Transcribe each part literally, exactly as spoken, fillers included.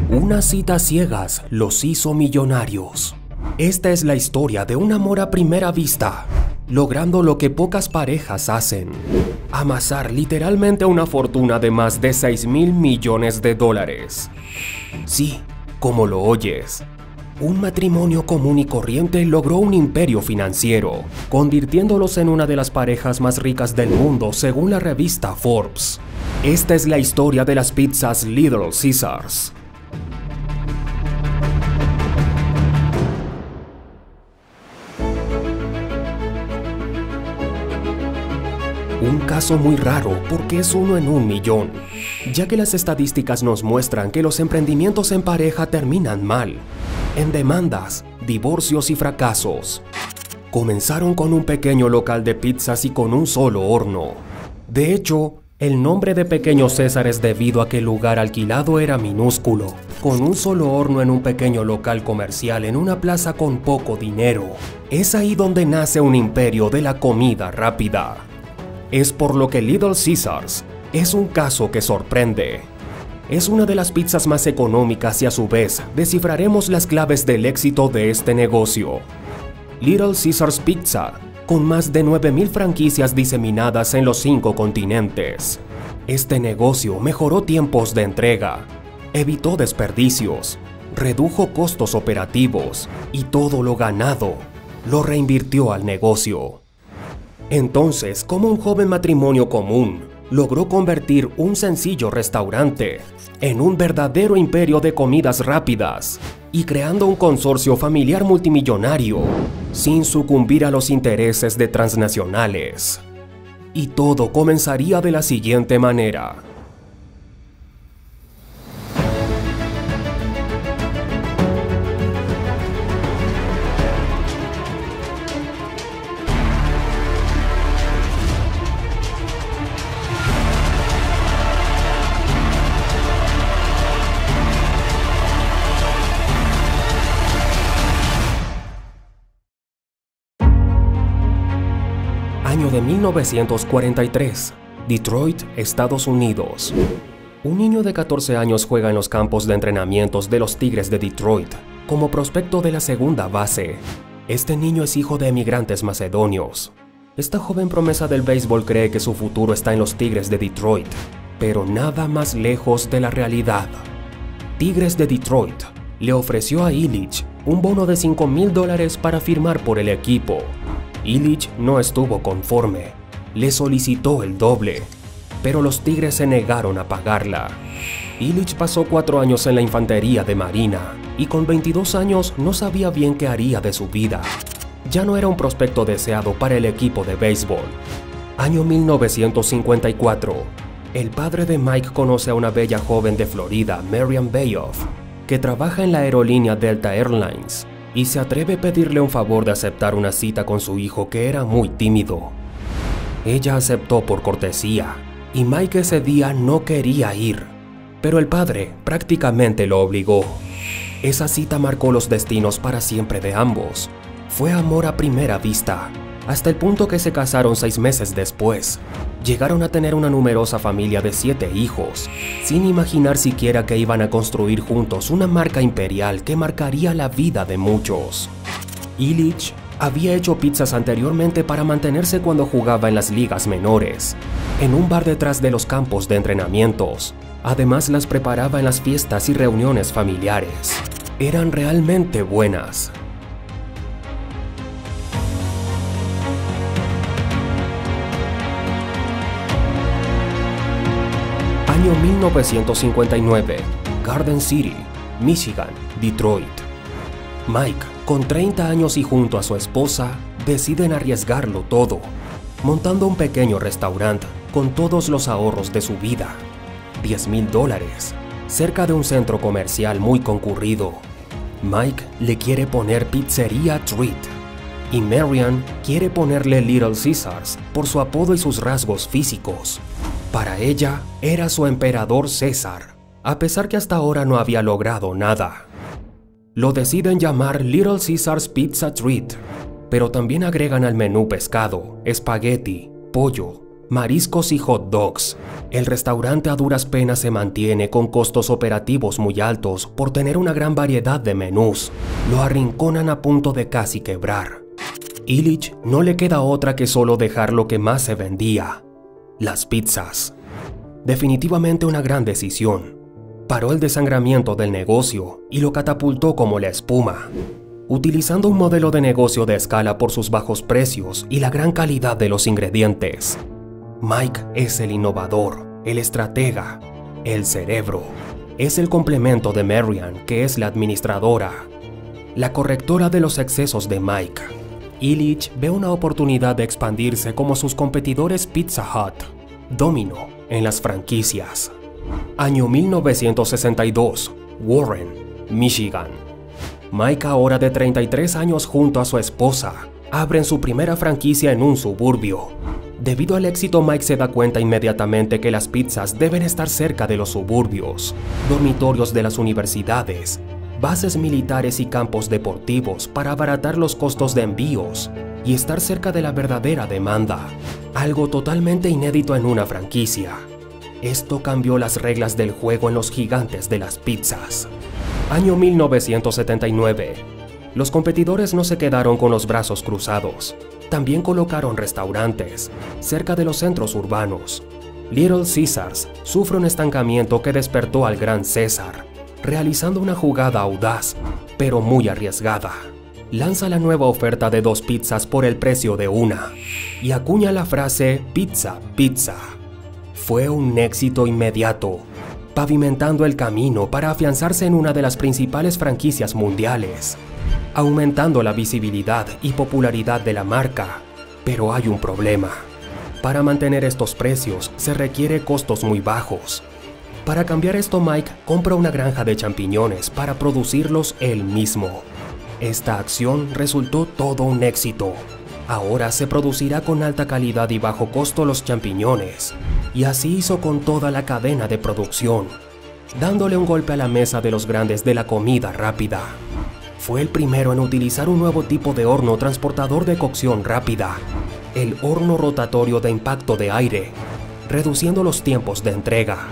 Una cita a ciegas los hizo millonarios. Esta es la historia de un amor a primera vista, logrando lo que pocas parejas hacen: amasar literalmente una fortuna de más de seis mil millones de dólares. Sí, como lo oyes. Un matrimonio común y corriente logró un imperio financiero, convirtiéndolos en una de las parejas más ricas del mundo según la revista Forbes. Esta es la historia de las pizzas Little Caesars. Un caso muy raro porque es uno en un millón, ya que las estadísticas nos muestran que los emprendimientos en pareja terminan mal, en demandas, divorcios y fracasos. Comenzaron con un pequeño local de pizzas y con un solo horno. De hecho, el nombre de Pequeño César es debido a que el lugar alquilado era minúsculo, con un solo horno en un pequeño local comercial en una plaza con poco dinero. Es ahí donde nace un imperio de la comida rápida. Es por lo que Little Caesars es un caso que sorprende. Es una de las pizzas más económicas y a su vez descifraremos las claves del éxito de este negocio. Little Caesars Pizza, con más de nueve mil franquicias diseminadas en los cinco continentes. Este negocio mejoró tiempos de entrega, evitó desperdicios, redujo costos operativos y todo lo ganado lo reinvirtió al negocio. Entonces, ¿cómo un joven matrimonio común logró convertir un sencillo restaurante en un verdadero imperio de comidas rápidas y creando un consorcio familiar multimillonario sin sucumbir a los intereses de transnacionales? Y todo comenzaría de la siguiente manera. Año de mil novecientos cuarenta y tres, Detroit, Estados Unidos. Un niño de catorce años juega en los campos de entrenamientos de los Tigres de Detroit como prospecto de la segunda base. Este niño es hijo de emigrantes macedonios. Esta joven promesa del béisbol cree que su futuro está en los Tigres de Detroit, pero nada más lejos de la realidad. Tigres de Detroit le ofreció a Ilitch un bono de cinco mil dólares para firmar por el equipo. Ilitch no estuvo conforme, le solicitó el doble, pero los Tigres se negaron a pagarla. Ilitch pasó cuatro años en la infantería de Marina y con veintidós años no sabía bien qué haría de su vida. Ya no era un prospecto deseado para el equipo de béisbol. Año mil novecientos cincuenta y cuatro. El padre de Mike conoce a una bella joven de Florida, Marian Bayoff, que trabaja en la aerolínea Delta Airlines, y se atreve a pedirle un favor de aceptar una cita con su hijo, que era muy tímido. Ella aceptó por cortesía, y Mike ese día no quería ir, pero el padre prácticamente lo obligó. Esa cita marcó los destinos para siempre de ambos. Fue amor a primera vista, hasta el punto que se casaron seis meses después. Llegaron a tener una numerosa familia de siete hijos, sin imaginar siquiera que iban a construir juntos una marca imperial que marcaría la vida de muchos. Ilitch había hecho pizzas anteriormente para mantenerse cuando jugaba en las ligas menores, en un bar detrás de los campos de entrenamientos. Además, las preparaba en las fiestas y reuniones familiares. Eran realmente buenas. Año mil novecientos cincuenta y nueve, Garden City, Michigan, Detroit. Mike, con treinta años y junto a su esposa, deciden arriesgarlo todo, montando un pequeño restaurante con todos los ahorros de su vida. diez mil dólares, cerca de un centro comercial muy concurrido. Mike le quiere poner Pizzeria Treat y Marian quiere ponerle Little Caesars por su apodo y sus rasgos físicos. Para ella, era su emperador César, a pesar que hasta ahora no había logrado nada. Lo deciden llamar Little Caesars Pizza Treat, pero también agregan al menú pescado, espagueti, pollo, Mariscos y hot dogs. El restaurante a duras penas se mantiene con costos operativos muy altos por tener una gran variedad de menús. Lo arrinconan a punto de casi quebrar. Ilitch no le queda otra que solo dejar lo que más se vendía: las pizzas. Definitivamente una gran decisión. Paró el desangramiento del negocio y lo catapultó como la espuma. Utilizando un modelo de negocio de escala por sus bajos precios y la gran calidad de los ingredientes, Mike es el innovador, el estratega, el cerebro. Es el complemento de Marian, que es la administradora, la correctora de los excesos de Mike. Ilitch ve una oportunidad de expandirse como sus competidores Pizza Hut, Domino, en las franquicias. Año mil novecientos sesenta y dos, Warren, Michigan. Mike, ahora de treinta y tres años, junto a su esposa, abren su primera franquicia en un suburbio. Debido al éxito, Mike se da cuenta inmediatamente que las pizzas deben estar cerca de los suburbios, dormitorios de las universidades, bases militares y campos deportivos para abaratar los costos de envíos y estar cerca de la verdadera demanda, algo totalmente inédito en una franquicia. Esto cambió las reglas del juego en los gigantes de las pizzas. Año mil novecientos setenta y nueve. Los competidores no se quedaron con los brazos cruzados. También colocaron restaurantes cerca de los centros urbanos. Little Caesars sufre un estancamiento que despertó al Gran César, realizando una jugada audaz, pero muy arriesgada. Lanza la nueva oferta de dos pizzas por el precio de una y acuña la frase "pizza, pizza". Fue un éxito inmediato, pavimentando el camino para afianzarse en una de las principales franquicias mundiales, aumentando la visibilidad y popularidad de la marca. Pero hay un problema. Para mantener estos precios se requiere costos muy bajos. Para cambiar esto, Mike compra una granja de champiñones para producirlos él mismo. Esta acción resultó todo un éxito. Ahora se producirá con alta calidad y bajo costo los champiñones, y así hizo con toda la cadena de producción, dándole un golpe a la mesa de los grandes de la comida rápida. Fue el primero en utilizar un nuevo tipo de horno transportador de cocción rápida, el horno rotatorio de impacto de aire, reduciendo los tiempos de entrega.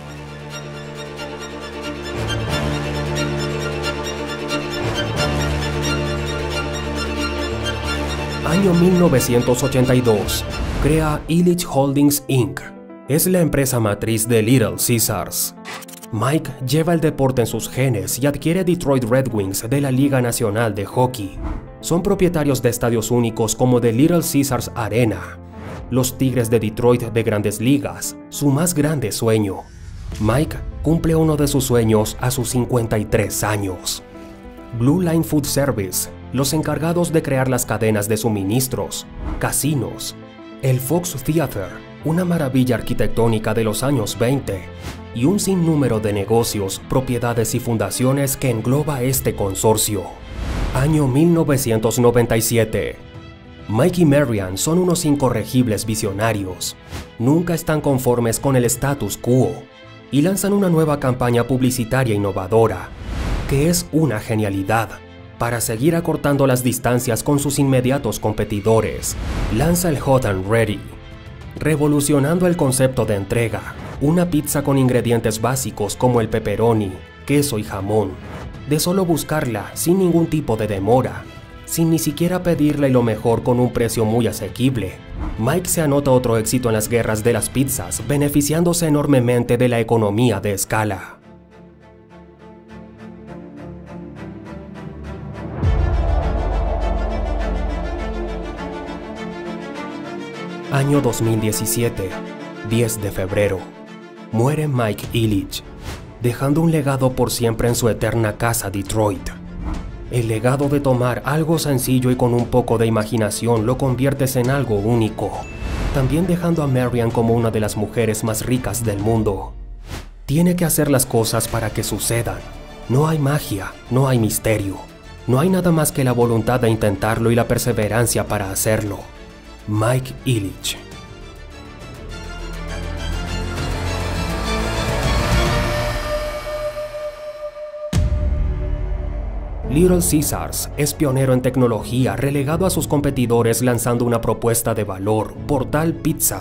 Año mil novecientos ochenta y dos. Crea Ilitch Holdings incorporated. Es la empresa matriz de Little Caesars. Mike lleva el deporte en sus genes y adquiere Detroit Red Wings de la Liga Nacional de Hockey. Son propietarios de estadios únicos como The Little Caesars Arena. Los Tigres de Detroit de Grandes Ligas, su más grande sueño. Mike cumple uno de sus sueños a sus cincuenta y tres años. Blue Line Food Service, los encargados de crear las cadenas de suministros, casinos, el Fox Theater, una maravilla arquitectónica de los años veinte, y un sinnúmero de negocios, propiedades y fundaciones que engloba este consorcio. Año mil novecientos noventa y siete. Mike y Marian son unos incorregibles visionarios. Nunca están conformes con el status quo y lanzan una nueva campaña publicitaria innovadora, que es una genialidad. Para seguir acortando las distancias con sus inmediatos competidores, lanza el Hot and Ready, revolucionando el concepto de entrega. Una pizza con ingredientes básicos como el pepperoni, queso y jamón. De solo buscarla, sin ningún tipo de demora, sin ni siquiera pedirla, y lo mejor, con un precio muy asequible. Mike se anota otro éxito en las guerras de las pizzas, beneficiándose enormemente de la economía de escala. Año dos mil diecisiete, diez de febrero. Muere Mike Ilitch, dejando un legado por siempre en su eterna casa Detroit. El legado de tomar algo sencillo y con un poco de imaginación lo conviertes en algo único, también dejando a Marian como una de las mujeres más ricas del mundo. Tiene que hacer las cosas para que sucedan. No hay magia, no hay misterio. No hay nada más que la voluntad de intentarlo y la perseverancia para hacerlo. Mike Ilitch. Little Caesars es pionero en tecnología, relegado a sus competidores lanzando una propuesta de valor: Portal Pizza.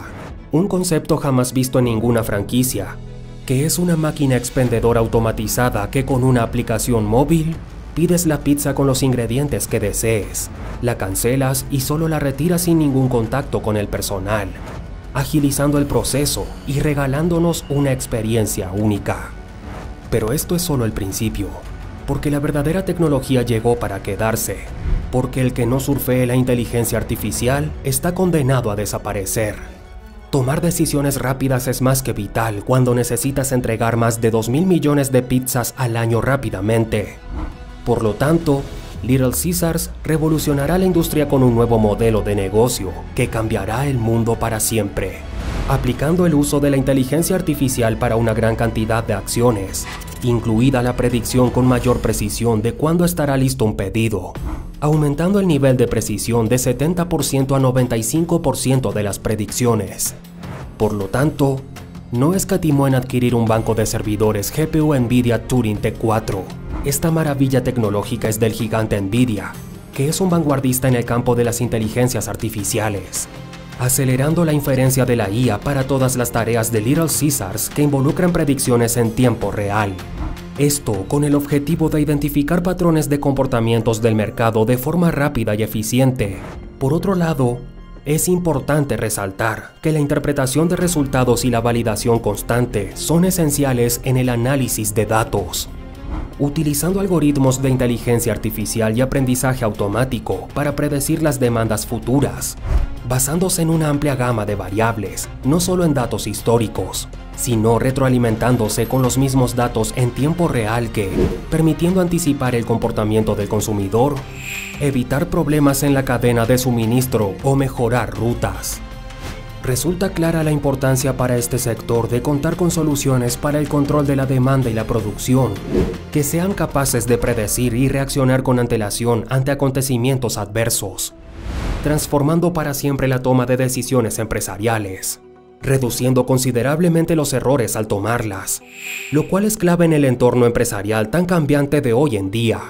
un concepto jamás visto en ninguna franquicia, que es una máquina expendedora automatizada que con una aplicación móvil pides la pizza con los ingredientes que desees, la cancelas y solo la retiras sin ningún contacto con el personal, agilizando el proceso y regalándonos una experiencia única. Pero esto es solo el principio, porque la verdadera tecnología llegó para quedarse, porque el que no surfee la inteligencia artificial está condenado a desaparecer. Tomar decisiones rápidas es más que vital cuando necesitas entregar más de dos mil millones de pizzas al año rápidamente. Por lo tanto, Little Caesars revolucionará la industria con un nuevo modelo de negocio que cambiará el mundo para siempre, aplicando el uso de la inteligencia artificial para una gran cantidad de acciones, incluida la predicción con mayor precisión de cuándo estará listo un pedido, aumentando el nivel de precisión de setenta por ciento a noventa y cinco por ciento de las predicciones. Por lo tanto, no escatimó en adquirir un banco de servidores G P U NVIDIA Turing T cuatro. Esta maravilla tecnológica es del gigante NVIDIA, que es un vanguardista en el campo de las inteligencias artificiales, acelerando la inferencia de la I A para todas las tareas de Little Caesars que involucran predicciones en tiempo real. Esto con el objetivo de identificar patrones de comportamientos del mercado de forma rápida y eficiente. Por otro lado, es importante resaltar que la interpretación de resultados y la validación constante son esenciales en el análisis de datos. Utilizando algoritmos de inteligencia artificial y aprendizaje automático para predecir las demandas futuras, basándose en una amplia gama de variables, no solo en datos históricos, sino retroalimentándose con los mismos datos en tiempo real que, permitiendo anticipar el comportamiento del consumidor, evitar problemas en la cadena de suministro o mejorar rutas. Resulta clara la importancia para este sector de contar con soluciones para el control de la demanda y la producción, que sean capaces de predecir y reaccionar con antelación ante acontecimientos adversos, transformando para siempre la toma de decisiones empresariales, reduciendo considerablemente los errores al tomarlas, lo cual es clave en el entorno empresarial tan cambiante de hoy en día.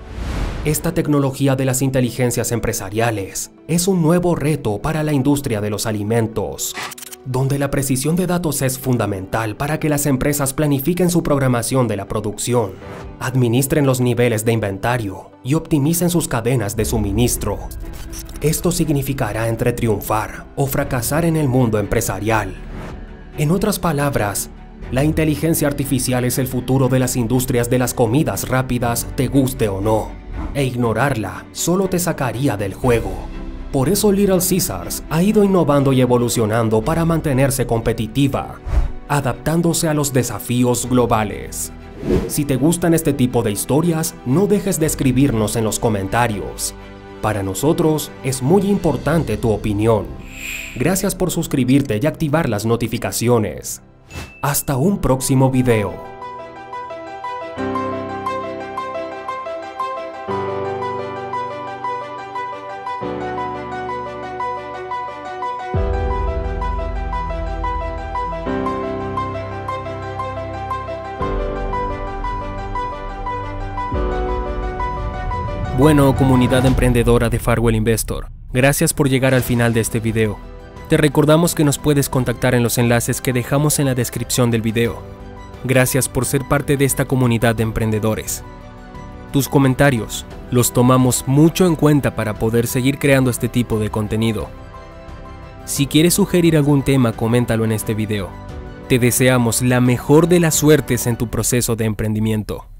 Esta tecnología de las inteligencias empresariales es un nuevo reto para la industria de los alimentos, donde la precisión de datos es fundamental para que las empresas planifiquen su programación de la producción, administren los niveles de inventario y optimicen sus cadenas de suministro. Esto significará entre triunfar o fracasar en el mundo empresarial. En otras palabras, la inteligencia artificial es el futuro de las industrias de las comidas rápidas, te guste o no. E ignorarla solo te sacaría del juego. Por eso Little Caesars ha ido innovando y evolucionando para mantenerse competitiva, adaptándose a los desafíos globales. Si te gustan este tipo de historias, no dejes de escribirnos en los comentarios. Para nosotros es muy importante tu opinión. Gracias por suscribirte y activar las notificaciones. Hasta un próximo video. Bueno, comunidad emprendedora de Farwell Investor, gracias por llegar al final de este video. Te recordamos que nos puedes contactar en los enlaces que dejamos en la descripción del video. Gracias por ser parte de esta comunidad de emprendedores. Tus comentarios los tomamos mucho en cuenta para poder seguir creando este tipo de contenido. Si quieres sugerir algún tema, coméntalo en este video. Te deseamos la mejor de las suertes en tu proceso de emprendimiento.